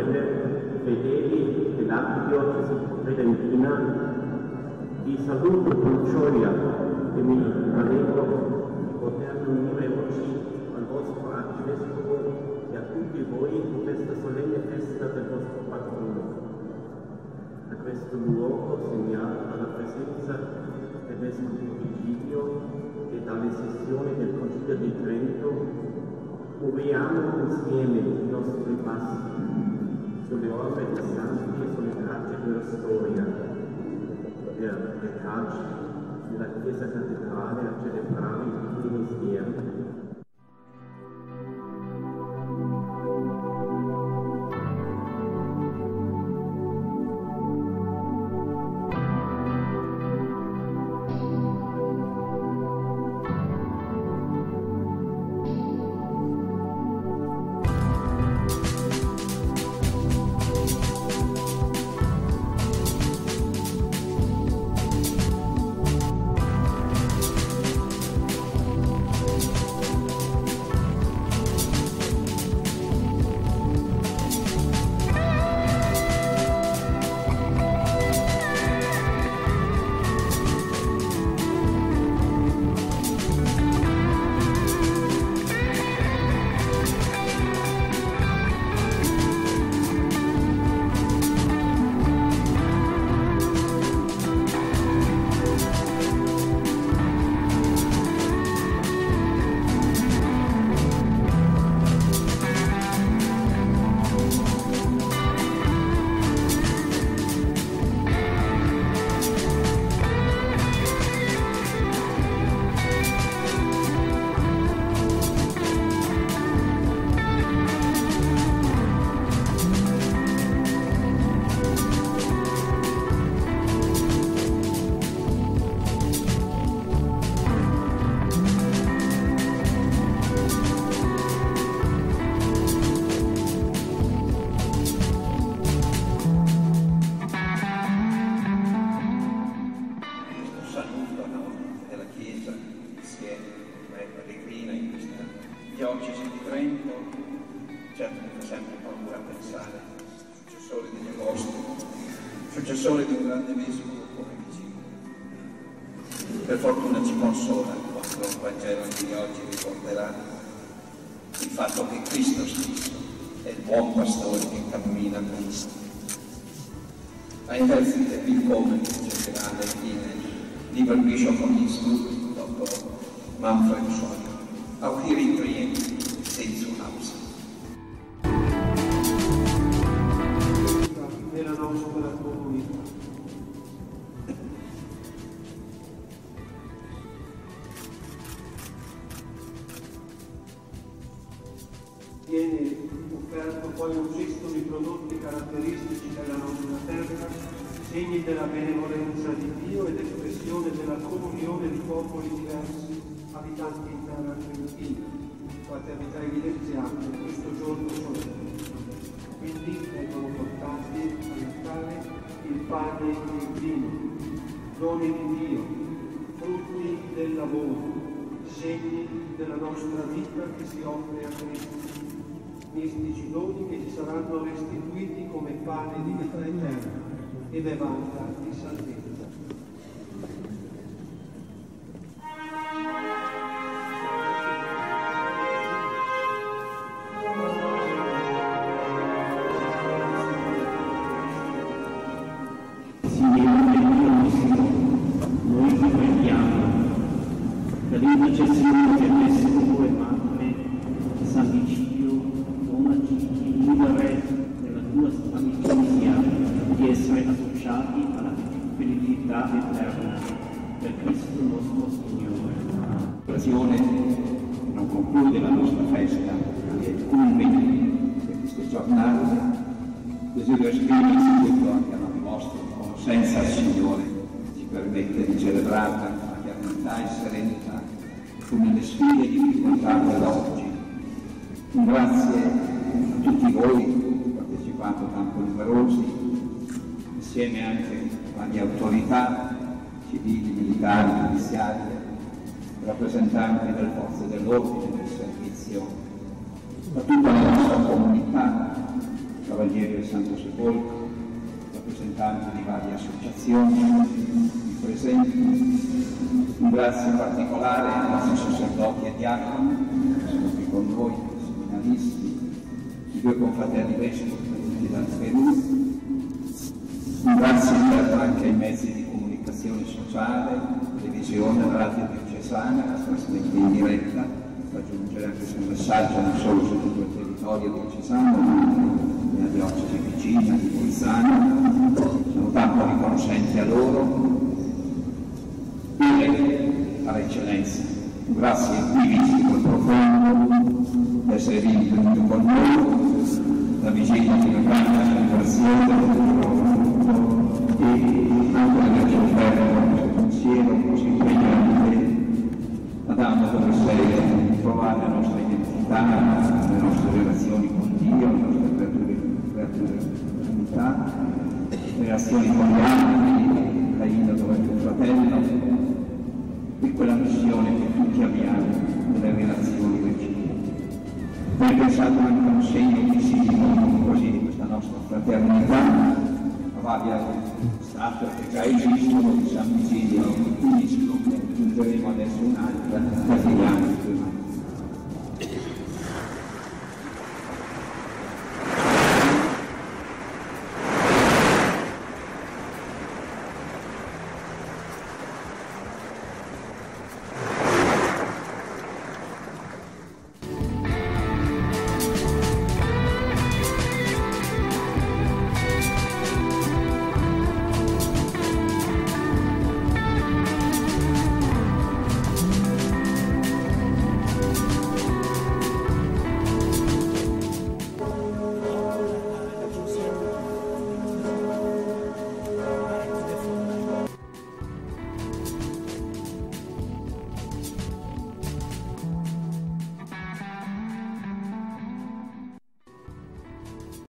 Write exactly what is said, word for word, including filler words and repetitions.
sorelle, fedeli dell'Archidiocesi Redentina, vi saluto con gioia e mi rallegro di poter unire oggi al vostro Arcivescovo e a tutti voi in questa solenne festa del vostro patrono. A questo luogo segnato dalla presenza del Vescovo Virgilio e dalle sessioni del Concilio di Trento, muoviamo insieme i nostri passi sulle orme dei santi e sulle tracce della storia, per recarci nella Chiesa Cattedrale a celebrare i tuoi misteri. Successore di un grande vescovo come vicino. Per fortuna ci consola quando il Vangelo di oggi ricorderà il fatto che Cristo stesso è il buon pastore che cammina con noi. A interprete il come che cercherà alle fine Liber Bishop of Innsbruck, dottor Manfred Scholl, auch hier in Trient sind zu Hause. Nella nostra comunità. Viene offerto poi un cesto di prodotti caratteristici della nostra terra, segni della benevolenza di Dio ed espressione della comunione di popoli diversi abitanti in terra argentina, fraternità evidenziata in questo giorno solenne. Quindi vengono portati all'altare il pane e il vino, doni di Dio, frutti del lavoro, segni della nostra vita che si offre a Cristo, mistici doni che ci saranno restituiti come pane di vita eterna e bevanda di salvezza. L'intercessione del Vescovo e Madre San Vigilio, donaci il libere della tua amicizia di essere associati alla felicità eterna per Cristo nostro Signore. L'occasione non conclude la nostra festa, che è il culmine di queste giornate. Desidero esprimere innanzitutto anche la nostra conoscenza al Signore, ci permette di celebrarla con fraternità e serenità, come le sfide e difficoltà dell'oggi. Un grazie a tutti voi, partecipato tanto numerosi, insieme anche alla mia autorità, civili, militari, giudiziarie, rappresentanti delle forze dell'ordine, del servizio, a tutta la nostra comunità, Cavalieri del Santo Sepolcro, rappresentanti di varie associazioni, i presenti. Un grazie particolare ai nostri sacerdoti e diaconi che sono qui con noi, i seminaristi, i due confratelli vescovi venuti dal Perù. Un grazie anche ai mezzi di comunicazione sociale, televisione, radio diocesana, che trasmette in diretta, per aggiungere anche questo messaggio non solo su tutto il territorio diocesano, ma nella diocesi vicina di Bolzano. Siamo tanto riconoscenti a loro e alla eccellenza. Grazie a qui Viscopo profondo di essere venuto con noi, la vigilia di una grande celebrazione e anche averci offerto questo pensiero così impegnante. Adamo, dove sei, trovare la nostra identità, le nostre relazioni con Dio, le nostre creature, creature di comunità, le relazioni con gli altri, Caino dove è tuo fratello, e quella missione che tutti abbiamo nelle relazioni reciproche. Hai pensato anche a un segno visibile così di questa nostra fraternità, varia statua che già esistono di San Vigilio, quindi aggiungeremo adesso un'altra, la figlia